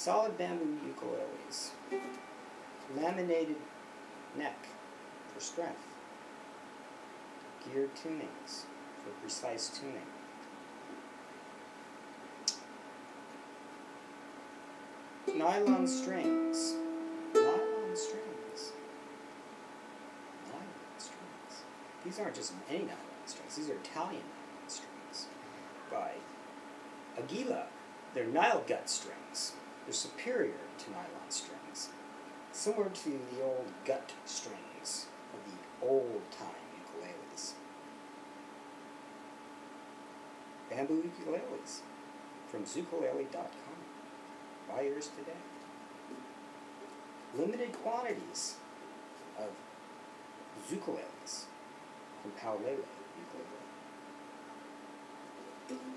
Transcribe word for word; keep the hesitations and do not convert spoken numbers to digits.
Solid bamboo ukuleles. Laminated neck for strength. Geared tunings for precise tuning. Nylon strings. Nylon strings. Nylon strings. These aren't just any nylon strings. These are Italian nylon strings by Aguila. They're Nile gut strings. They're superior to nylon strings. Similar to the old gut strings of the old-time ukuleles. Bamboo ukuleles from Ukulele dot com. Buy yours today. Limited quantities of ukuleles from Paulele Ukulele.